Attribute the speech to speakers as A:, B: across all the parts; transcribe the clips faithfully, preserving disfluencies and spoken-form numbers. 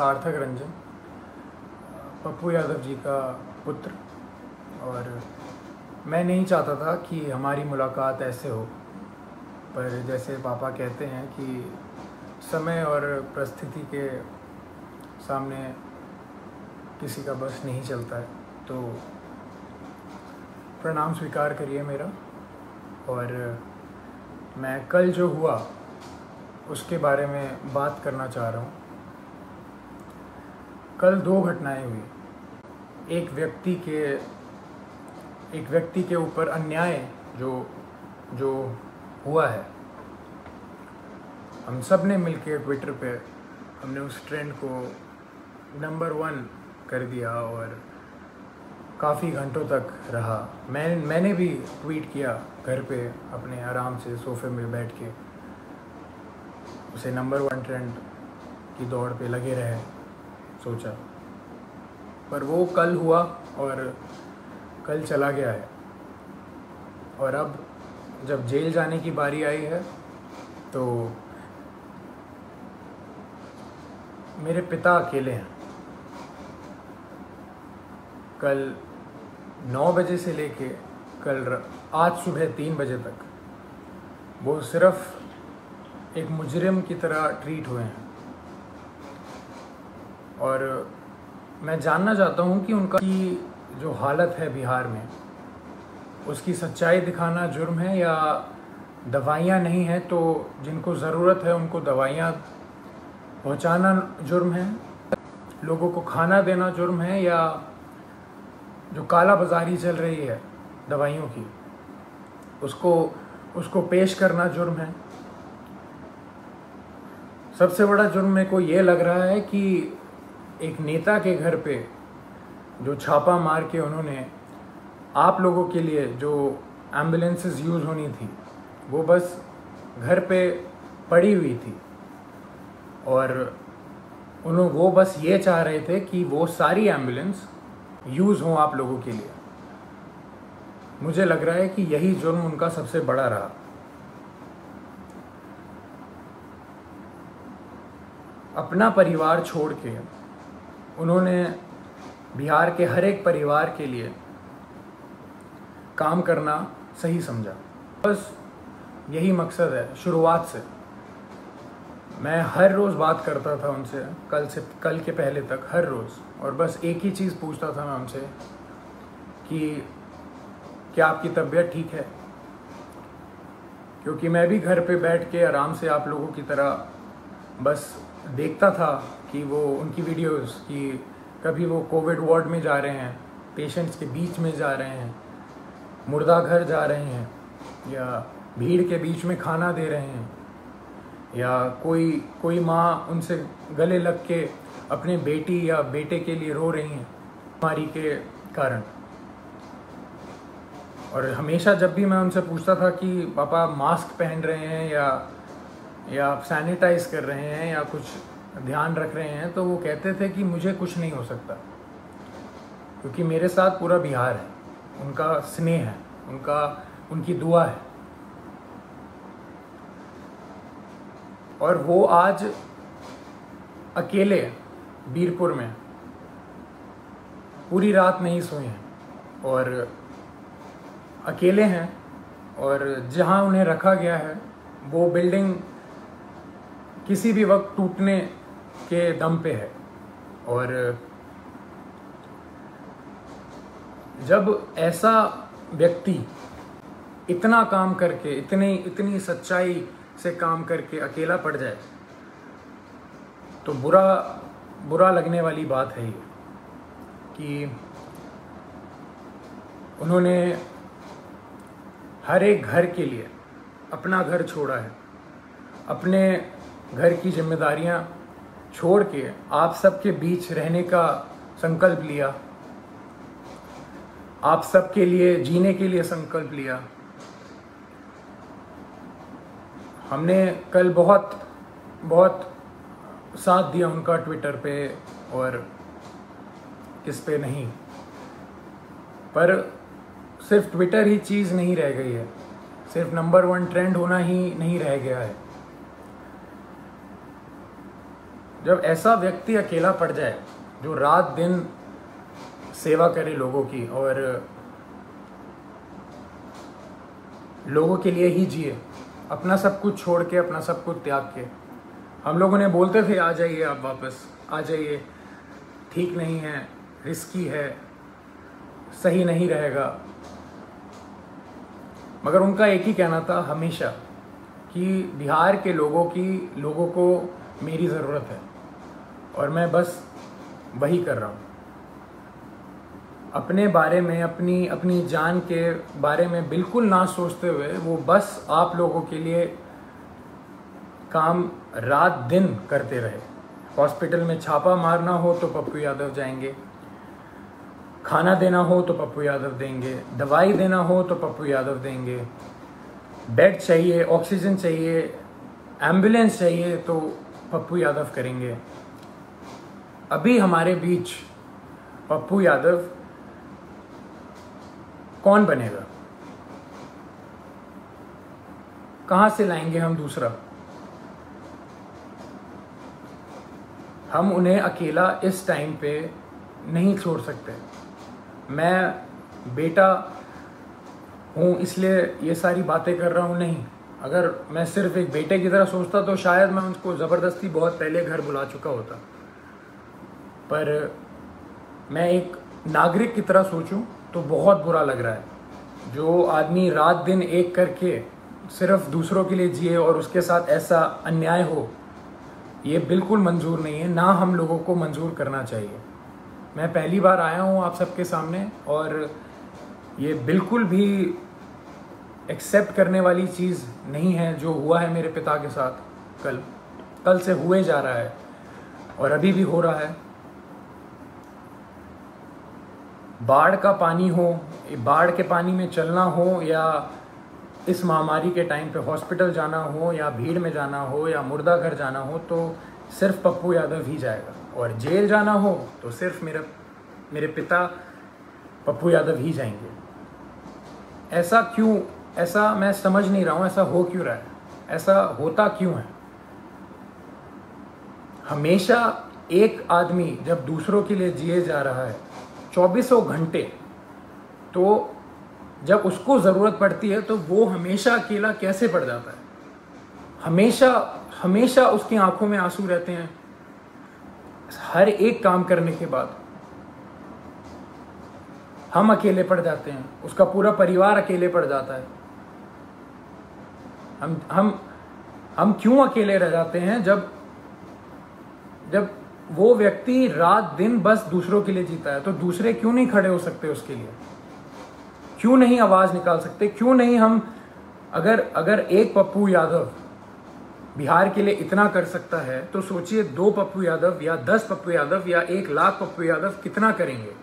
A: सार्थक रंजन, पप्पू यादव जी का पुत्र। और मैं नहीं चाहता था कि हमारी मुलाकात ऐसे हो, पर जैसे पापा कहते हैं कि समय और परिस्थिति के सामने किसी का बस नहीं चलता है, तो प्रणाम स्वीकार करिए मेरा। और मैं कल जो हुआ उसके बारे में बात करना चाह रहा हूँ। कल दो घटनाएं हुई। एक व्यक्ति के एक व्यक्ति के ऊपर अन्याय जो जो हुआ है, हम सब ने मिलकर ट्विटर पे हमने उस ट्रेंड को नंबर वन कर दिया और काफ़ी घंटों तक रहा। मैं मैंने भी ट्वीट किया घर पे अपने आराम से सोफे में बैठ के, उसे नंबर वन ट्रेंड की दौड़ पे लगे रहे सोचा। पर वो कल हुआ और कल चला गया है। और अब जब जेल जाने की बारी आई है तो मेरे पिता अकेले हैं। कल नौ बजे से लेके कल आज सुबह तीन बजे तक वो सिर्फ एक मुजरिम की तरह ट्रीट हुए हैं। और मैं जानना चाहता हूं कि उनका की जो हालत है बिहार में, उसकी सच्चाई दिखाना जुर्म है या दवाइयाँ नहीं हैं तो जिनको ज़रूरत है उनको दवाइयाँ पहुंचाना जुर्म है, लोगों को खाना देना जुर्म है, या जो काला बाजारी चल रही है दवाइयों की उसको उसको पेश करना जुर्म है। सबसे बड़ा जुर्म मेरे को ये लग रहा है कि एक नेता के घर पे जो छापा मार के उन्होंने आप लोगों के लिए जो एम्बुलेंसेस यूज़ होनी थी वो बस घर पे पड़ी हुई थी, और उन्होंने वो बस ये चाह रहे थे कि वो सारी एम्बुलेंस यूज़ हों आप लोगों के लिए। मुझे लग रहा है कि यही जुर्म उनका सबसे बड़ा रहा। अपना परिवार छोड़ के उन्होंने बिहार के हर एक परिवार के लिए काम करना सही समझा। बस यही मकसद है शुरुआत से। मैं हर रोज़ बात करता था उनसे, कल से कल के पहले तक हर रोज़, और बस एक ही चीज़ पूछता था मैं उनसे कि क्या आपकी तबीयत ठीक है, क्योंकि मैं भी घर पे बैठ के आराम से आप लोगों की तरह बस देखता था कि वो उनकी वीडियोस कि कभी वो कोविड वार्ड में जा रहे हैं, पेशेंट्स के बीच में जा रहे हैं, मुर्दा घर जा रहे हैं, या भीड़ के बीच में खाना दे रहे हैं, या कोई कोई माँ उनसे गले लग के अपने बेटी या बेटे के लिए रो रही हैं बीमारी के कारण। और हमेशा जब भी मैं उनसे पूछता था कि पापा मास्क पहन रहे हैं या या आप सैनिटाइज कर रहे हैं या कुछ ध्यान रख रहे हैं, तो वो कहते थे कि मुझे कुछ नहीं हो सकता, क्योंकि मेरे साथ पूरा बिहार है, उनका स्नेह है, उनका उनकी दुआ है। और वो आज अकेले बीरपुर में पूरी रात नहीं सोए हैं और अकेले हैं, और जहां उन्हें रखा गया है वो बिल्डिंग किसी भी वक्त टूटने के दम पे है। और जब ऐसा व्यक्ति इतना काम करके, इतनी इतनी सच्चाई से काम करके अकेला पड़ जाए तो बुरा बुरा लगने वाली बात है ये कि उन्होंने हर एक घर के लिए अपना घर छोड़ा है, अपने घर की जिम्मेदारियां छोड़ के आप सबके बीच रहने का संकल्प लिया, आप सबके लिए जीने के लिए संकल्प लिया। हमने कल बहुत बहुत साथ दिया उनका ट्विटर पे और किस पे नहीं, पर सिर्फ ट्विटर ही चीज़ नहीं रह गई है, सिर्फ नंबर वन ट्रेंड होना ही नहीं रह गया है। जब ऐसा व्यक्ति अकेला पड़ जाए जो रात दिन सेवा करे लोगों की और लोगों के लिए ही जिए, अपना सब कुछ छोड़ के, अपना सब कुछ त्याग के। हम लोगों ने बोलते थे आ जाइए आप वापस, आ जाइए, ठीक नहीं है, रिस्की है, सही नहीं रहेगा, मगर उनका एक ही कहना था हमेशा कि बिहार के लोगों की लोगों को मेरी ज़रूरत है और मैं बस वही कर रहा हूँ। अपने बारे में, अपनी अपनी जान के बारे में बिल्कुल ना सोचते हुए वो बस आप लोगों के लिए काम रात दिन करते रहे। हॉस्पिटल में छापा मारना हो तो पप्पू यादव जाएंगे, खाना देना हो तो पप्पू यादव देंगे, दवाई देना हो तो पप्पू यादव देंगे, बेड चाहिए, ऑक्सीजन चाहिए, एम्बुलेंस चाहिए तो पप्पू यादव करेंगे। अभी हमारे बीच पप्पू यादव कौन बनेगा? कहाँ से लाएंगे हम दूसरा? हम उन्हें अकेला इस टाइम पे नहीं छोड़ सकते। मैं बेटा हूँ इसलिए ये सारी बातें कर रहा हूँ, नहीं। अगर मैं सिर्फ एक बेटे की तरह सोचता तो शायद मैं उनको ज़बरदस्ती बहुत पहले घर बुला चुका होता, पर मैं एक नागरिक की तरह सोचूं तो बहुत बुरा लग रहा है। जो आदमी रात दिन एक करके सिर्फ दूसरों के लिए जिए और उसके साथ ऐसा अन्याय हो, ये बिल्कुल मंजूर नहीं है, ना हम लोगों को मंजूर करना चाहिए। मैं पहली बार आया हूँ आप सबके सामने और ये बिल्कुल भी एक्सेप्ट करने वाली चीज़ नहीं है जो हुआ है मेरे पिता के साथ। कल कल से हुए जा रहा है और अभी भी हो रहा है। बाढ़ का पानी हो, बाढ़ के पानी में चलना हो, या इस महामारी के टाइम पे हॉस्पिटल जाना हो, या भीड़ में जाना हो, या मुर्दा घर जाना हो, तो सिर्फ पप्पू यादव ही जाएगा। और जेल जाना हो तो सिर्फ मेरा मेरे पिता पप्पू यादव ही जाएंगे। ऐसा क्यों? ऐसा मैं समझ नहीं रहा हूँ, ऐसा हो क्यों रहा है? ऐसा होता क्यों है? हमेशा एक आदमी जब दूसरों के लिए जिए जा रहा है चौबीसों घंटे, तो जब उसको ज़रूरत पड़ती है तो वो हमेशा अकेला कैसे पड़ जाता है? हमेशा हमेशा उसकी आंखों में आंसू रहते हैं हर एक काम करने के बाद। हम अकेले पड़ जाते हैं, उसका पूरा परिवार अकेले पड़ जाता है। हम हम हम क्यों अकेले रह जाते हैं जब जब वो व्यक्ति रात दिन बस दूसरों के लिए जीता है? तो दूसरे क्यों नहीं खड़े हो सकते उसके लिए? क्यों नहीं आवाज निकाल सकते? क्यों नहीं हम, अगर अगर एक पप्पू यादव बिहार के लिए इतना कर सकता है तो सोचिए दो पप्पू यादव या दस पप्पू यादव या एक लाख पप्पू यादव कितना करेंगे।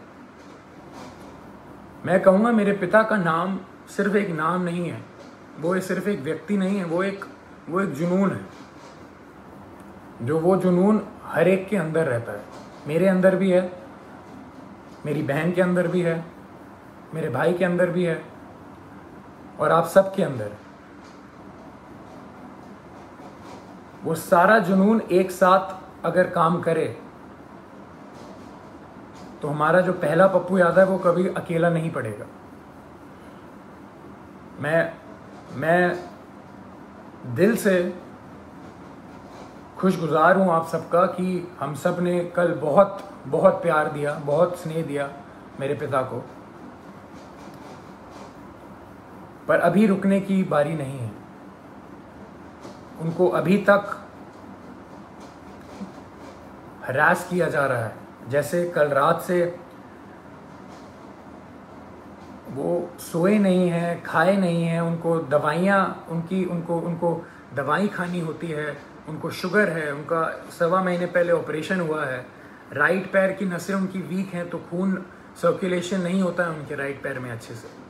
A: मैं कहूँगा मेरे पिता का नाम सिर्फ एक नाम नहीं है, वो सिर्फ एक व्यक्ति नहीं है, वो एक वो एक जुनून है। जो वो जुनून हर एक के अंदर रहता है। मेरे अंदर भी है, मेरी बहन के अंदर भी है, मेरे भाई के अंदर भी है, और आप सब के अंदर। वो सारा जुनून एक साथ अगर काम करे तो हमारा जो पहला पप्पू यादव है वो कभी अकेला नहीं पड़ेगा। मैं मैं दिल से खुशगुजार हूँ आप सबका कि हम सब ने कल बहुत बहुत प्यार दिया, बहुत स्नेह दिया मेरे पिता को, पर अभी रुकने की बारी नहीं है। उनको अभी तक हरास किया जा रहा है। जैसे कल रात से वो सोए नहीं हैं, खाए नहीं हैं, उनको दवाइयाँ उनकी उनको उनको दवाई खानी होती है, उनको शुगर है, उनका सवा महीने पहले ऑपरेशन हुआ है, राइट पैर की नसें उनकी वीक हैं तो खून सर्कुलेशन नहीं होता है उनके राइट पैर में अच्छे से।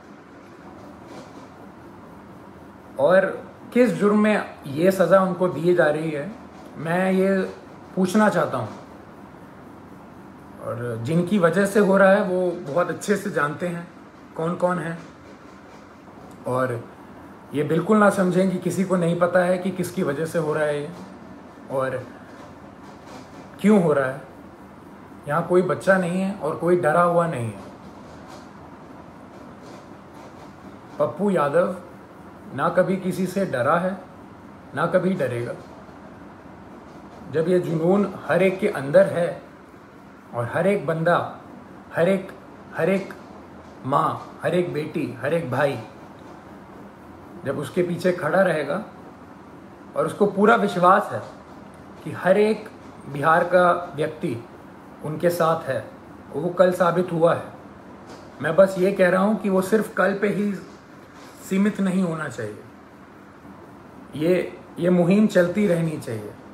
A: और किस जुर्म में ये सज़ा उनको दी जा रही है, मैं ये पूछना चाहता हूँ। और जिनकी वजह से हो रहा है वो बहुत अच्छे से जानते हैं कौन कौन है, और ये बिल्कुल ना समझें कि किसी को नहीं पता है कि किसकी वजह से हो रहा है ये। और क्यों हो रहा है? यहाँ कोई बच्चा नहीं है और कोई डरा हुआ नहीं है। पप्पू यादव ना कभी किसी से डरा है, ना कभी डरेगा। जब ये जुनून हर एक के अंदर है और हर एक बंदा, हर एक हर एक माँ, हर एक बेटी, हर एक भाई जब उसके पीछे खड़ा रहेगा और उसको पूरा विश्वास है कि हर एक बिहार का व्यक्ति उनके साथ है, वो कल साबित हुआ है। मैं बस ये कह रहा हूँ कि वो सिर्फ कल पे ही सीमित नहीं होना चाहिए, ये ये मुहिम चलती रहनी चाहिए।